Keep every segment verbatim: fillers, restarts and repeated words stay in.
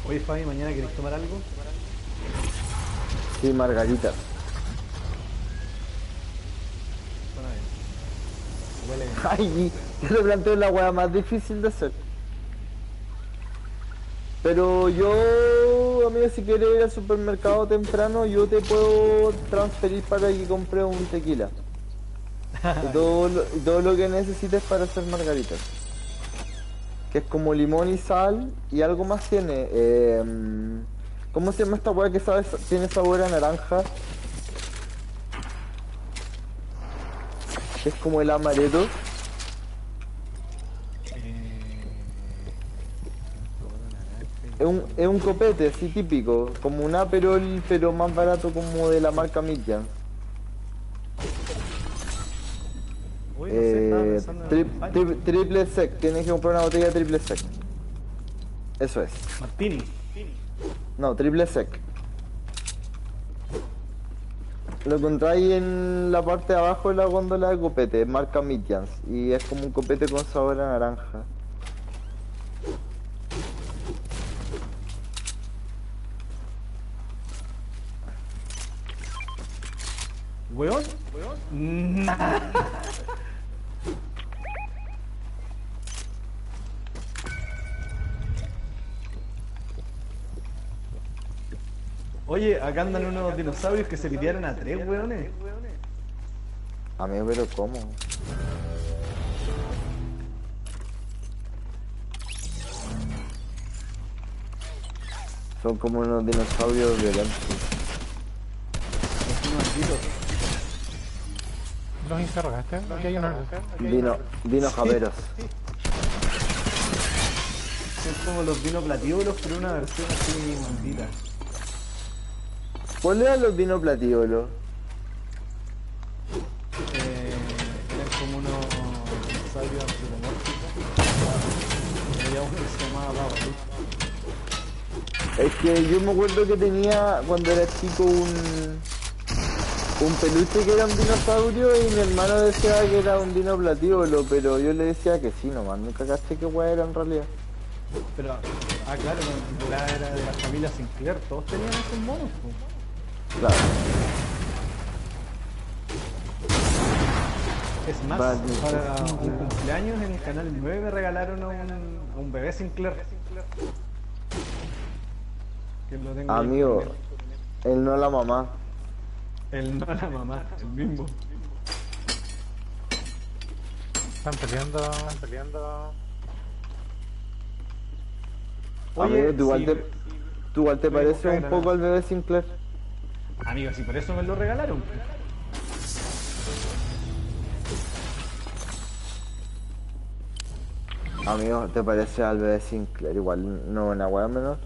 Oye, Fabi, ¿mañana querés tomar algo? Sí, margarita. Suena bien. Huele bien. Ay, yo te planteo la weá más difícil de hacer. Pero yo, amigo, si quieres ir al supermercado temprano, yo te puedo transferir para que compre un tequila. Y todo lo, y todo lo que necesites para hacer margaritas. Que es como limón y sal y algo más tiene. Eh, ¿cómo se llama esta weá que sabe, tiene sabor a naranja? Que es como el amaretto. Eh... sabor a naranja y Es un, es un amaretto. copete así típico, como un Aperol, pero más barato como de la marca Midjan. Uy, no sé, estaba Eh, pensando en tri- algo Spanish. tri- triple sec, tienes que comprar una botella de triple sec. Eso es. Martini. No, triple sec. Lo encontráis en la parte de abajo de la góndola de copete, marca Midjans. Y es como un copete con sabor a naranja. ¿Weón? Nah. Oye, acá andan unos dinosaurios que se pitearon a tres, weones. Amigo, pero ¿cómo? Son como unos dinosaurios violentos. Los malditos. ¿Los interrogaste? Aquí hay uno. Dino, dinojaveros. Son como los dinoplatíbulos, pero una versión así maldita. ¿Cuál eran los dinoplatíbulos? Eh, eran como unos dinosaurios antropomórficos. Había uno que se llamaba Baba. Es que yo me acuerdo que tenía cuando era chico un un peluche que era un dinosaurio y mi hermano decía que era un dinoplatíbulo, pero yo le decía que sí nomás, nunca caché qué weá era en realidad. Pero, ah, claro, no, la era de la familia Sinclair, todos tenían esos monos, po. Claro. Es más, Vale. para un cumpleaños en el canal nueve me regalaron a un, a un bebé Sinclair. Que lo tengo ahí en Amigo, Coronel. él no la mamá. El no la mamá, el mismo. Están peleando, están peleando. Amigo, tú igual si- te, tú igual te voy a pareces buscar un granada. poco al bebé Sinclair. Amigo, si por eso me lo regalaron. Amigo, te pareces al bebé Sinclair, igual no una weá menor.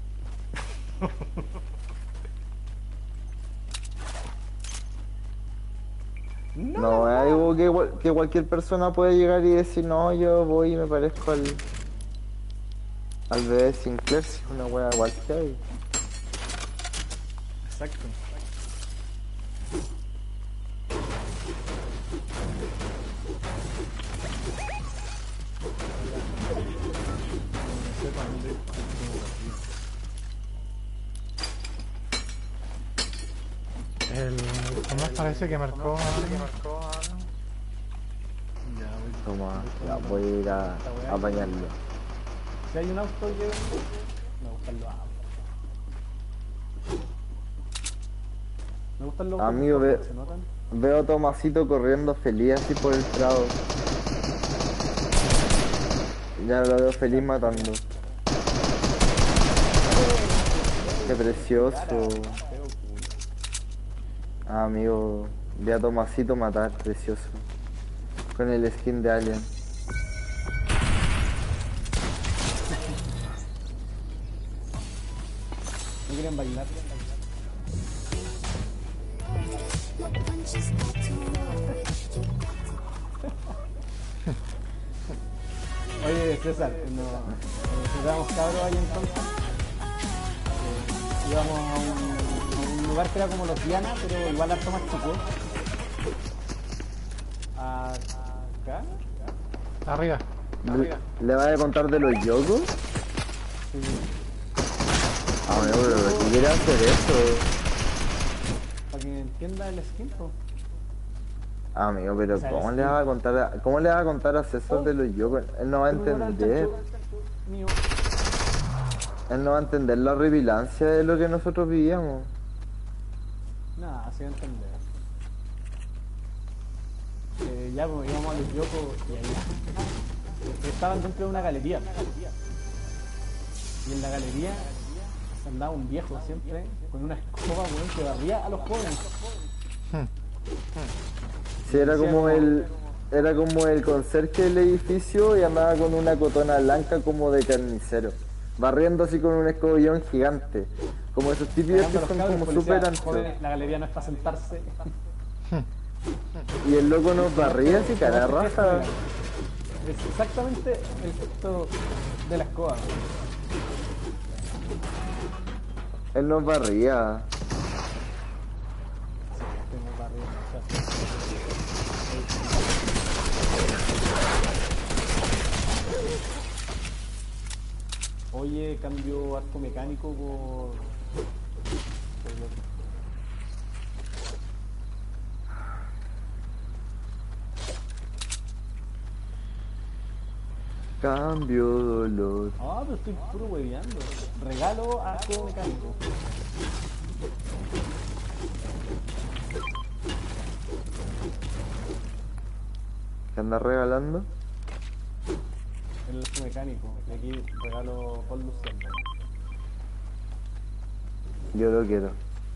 No, No, es algo que, igual- que cualquier persona puede llegar y decir, no, yo voy y me parezco al, al bebé Sinclair, si es una wea igual que hay. exacto. No sé para dónde- El Tomás parece que marcó. Ya, voy. Toma, ya voy a ir a, a bañarlo. Si hay un auto llegando, me gustan los autos. Me gustan los autos Amigo, ve, porque se notan. veo a Tomasito corriendo feliz así por el prado. Ya lo veo feliz matando. Qué precioso. Feo, culo. Ah, amigo, ve a Tomasito matar, precioso. Con el skin de Alien. ¿No quieren bailar? Oye, César, no, cuando éramos cabros ahí en Conca, eh, íbamos a un, a un lugar que era como los Diana, pero igual harto más chico. Acá. Arriba. ¿Le, ¿le vas a contar de los yogos? Sí. Amigo, pero ¿por qué quiere hacer eso? Para que entienda el skin, po. Amigo, pero O sea, ¿cómo el le skin. vas a contar a, cómo le vas a contar a César Oh. de los yogos? Él no va a ¿Cómo era el entender. chancho? Mío. Él no va a entender la revilancia de lo que nosotros vivíamos. Nada, se va a entender. Eh, ya pues, íbamos a los yocos y ahí estaban dentro de una galería. Y en la galería se andaba un viejo siempre con una escoba, weón, que barría a los jóvenes. Sí, era como el, era como el conserje del edificio y andaba con una cotona blanca como de carnicero. Barriendo así con un escobillón gigante. Como esos típicos que Cagando a los son cabros, como policía, súper anchos. jóvenes, la galería no es para sentarse. Y el loco nos barría así cara Como este gesto, raja. mira. Es exactamente el gesto de la escoba. Él nos barría. Tengo barrio, o sea, oye, cambio arco mecánico por... por el otro. Cambio dolor. Ah, pero estoy puro hueveando. Regalo arco mecánico. ¿Qué andas regalando? El arco mecánico. Y aquí regalo por Luciano. Yo lo quiero.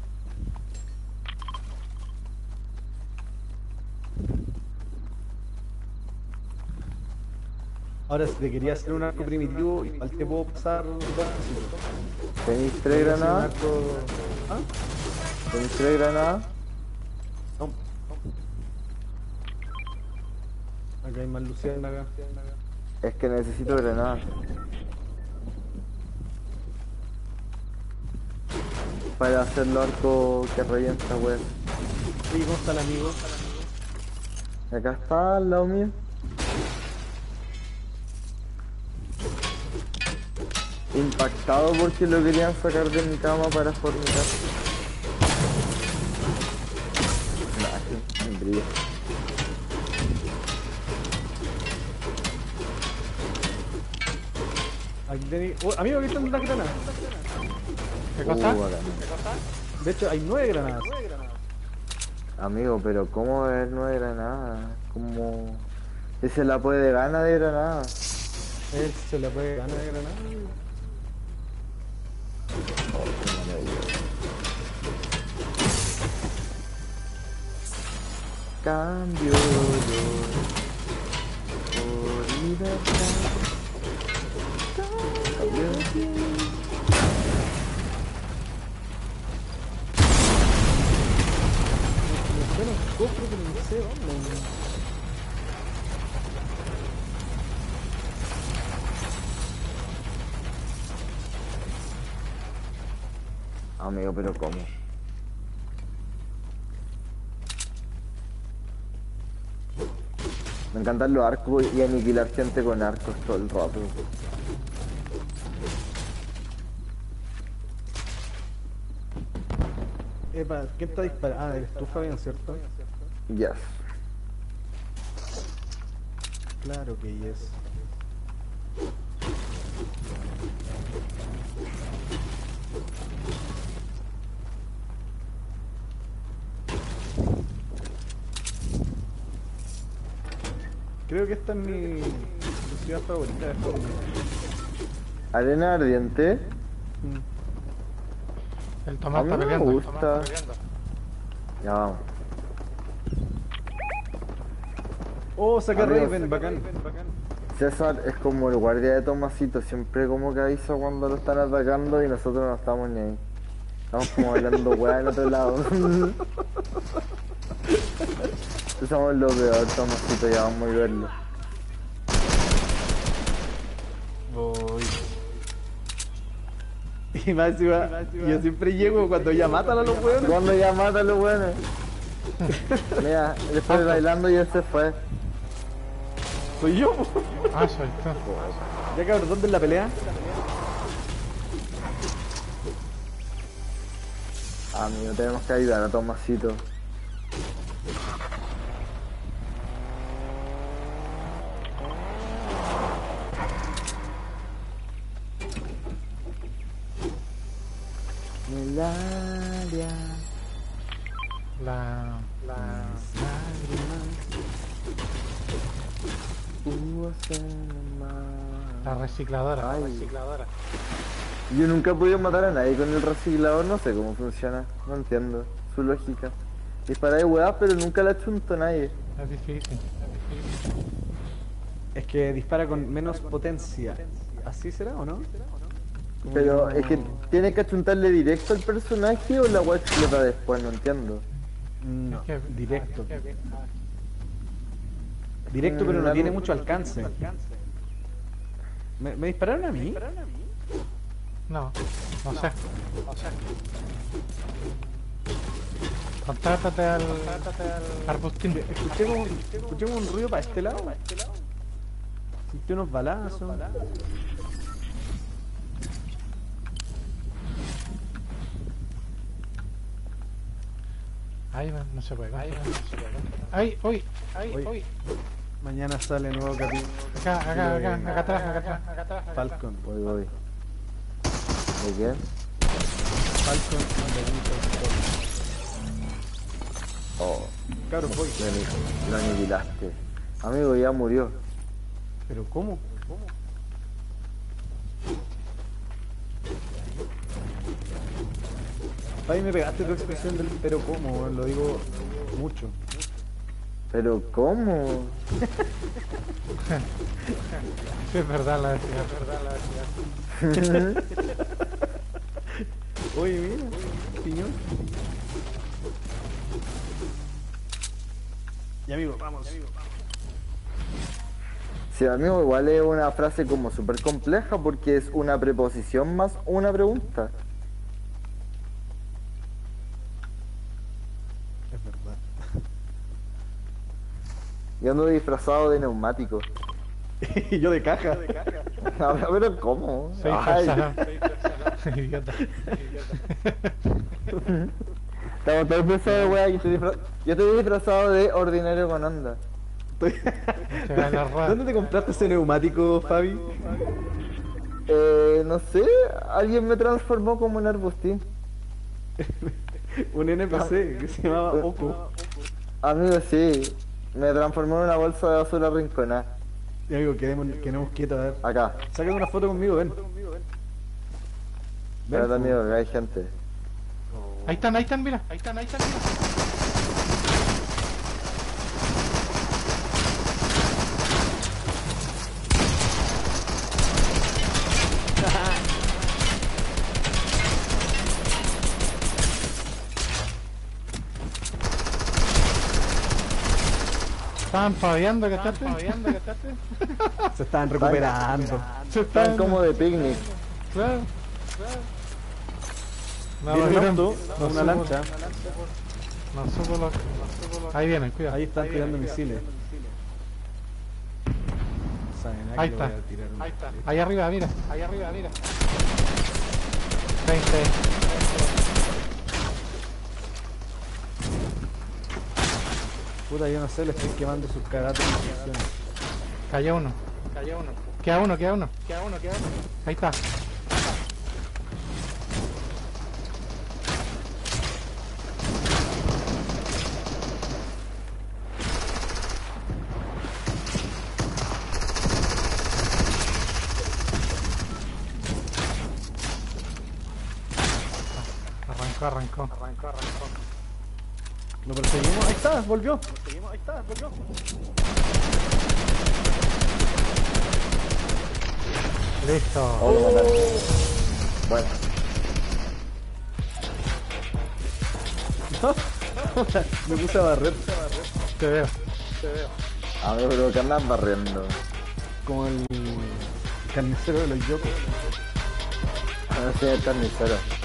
Ahora, si te quería hacer un arco primitivo, igual te puedo pasar dos cositas. ¿Tenéis tres granadas? ¿Ah? ¿Tenéis tres granadas? No. Acá hay más Luciana acá. Es que necesito granadas. Para hacer los arcos que revienta, weón. Sí, ¿cómo está el amigo? Acá está al lado mío. Impactado porque lo querían sacar de mi cama para fornicar. Nah, qué brillo. Aquí tenéis... Oh, amigo, aquí están las granadas. ¿Qué cosa? Uh, bacán. De hecho, hay nueve granadas. Amigo, pero ¿cómo va a haber nueve granadas? ¿Cómo...? Ese la puede gana de granada. Él se le puede ganar de granada. Oh, qué maravilloso. Cambio dolor por libertad. Cambio. Bueno, cofre que no sé dónde. Amigo, pero ¿cómo? Me encantan los arcos y aniquilar gente con arcos todo el rato. Epa, ¿quién está disparando? Ah, eres tú, Fabián, ¿cierto? Yes. Claro que yes. Creo que esta es mi, mi ciudad favorita de Fortnite. Arena ardiente. Mm. El Tomás A mí está me peleando. El gusta. Tomás está peleando. Ya vamos. Oh, saca Amigo, Raven, bacán. César es como el guardia de Tomasito, siempre como que avisa cuando lo están atacando y nosotros no estamos ni ahí. Estamos como hablando weá en otro lado. Somos lo peor, Tomasito, ya vamos a verlo. Voy. Y más encima, yo siempre llego cuando ya matan a los hueones. Cuando ya mata a los buenos. Mira, después bailando y él se fue. Soy yo. Ah, soy tú. Ya cabrón, ¿dónde es la pelea? Amigo, tenemos que ayudar a Tomasito. Melaria. La... La... La recicladora. Ay. La recicladora. Yo nunca he podido matar a nadie con el reciclador, no sé cómo funciona, no entiendo su lógica. Disparáis weas, pero nunca la chunto a nadie. Es difícil. Es difícil. Es que dispara con menos potencia. ¿Así será o no? Como Pero que es que no- tiene que achuntarle directo al personaje o la wea explota después, no entiendo. No, Es que- directo. es que- Directo, pero Mm, no la- tiene mucho alcance. ¿Me, me dispararon a mí? No, no sé. Contrátate al... Arbustín. Escuché como, escuché como un ruido para este lado. Sentí unos balazos. Ahí va, no se puede. Ahí va, no se puede. Ahí, uy, ahí, Uy. uy. Mañana sale nuevo capítulo. Acá, acá, acá, acá atrás, acá atrás, acá atrás. Falcon. Voy, voy. ¿De quién? Falcon and the Winter Soldier. Oh, Cabros, voy. lo, ani- lo aniquilaste. Amigo, ya murió. ¿Pero cómo? ¿Cómo? Ay, me pegaste tu expresión del pero cómo, weón, lo digo mucho. Pero ¿cómo? Sí, es verdad la decía, es verdad la decía. Oye, mira, piñón. Y amigo, vamos. Sí, amigo, igual es una frase como súper compleja porque es una preposición más una pregunta. Es verdad. Yo ando disfrazado de neumático. Y yo de caja. A ver, pero ¿cómo? Seis Ay, personas. Idiota. estamos todos disfrazados de wea, yo estoy, disfra- yo estoy disfrazado de ordinario con onda. Se va la rueda. ¿Dónde te compraste ese neumático, Fabi? Eh, no sé, alguien me transformó como un arbustín. Un N P C que se llamaba Oco. Amigo, sí, me transformó en una bolsa de basura rinconada. Y amigo, quedemos, quedemos quietos, a ver. Acá, Sácate una foto conmigo, ven. espérate Ven, amigo, que hay gente. Ahí están, ahí están, mira. Ahí están, ahí están, mira. Estaban paviando, ¿cachaste? Paviando, ¿cachaste? se estaban recuperando. Se Están estaban como de picnic. Claro, claro. No, Viene un vieron, auto, no una supo- lancha. No supo lo que... Ahí vienen, cuidado. Ahí están tirando misiles. Saben, aquí Ahí le está. voy a tirar un- Ahí está. Ahí arriba, mira. Ahí arriba, mira. veinte. Puta, yo no sé, le estoy quemando sus cagatos en posiciones. Cayó uno. Cayó uno. Queda uno, queda uno. Queda uno, queda uno. Ahí está. Arrancó, arrancó. Arrancó, arrancó. Lo perseguimos, ahí está, volvió. Listo. Oh, lo mataron. Bueno, Me puse a barrer Te veo. amigo, pero que andas barriendo. como el carnicero de los yokos. No sé, el carnicero.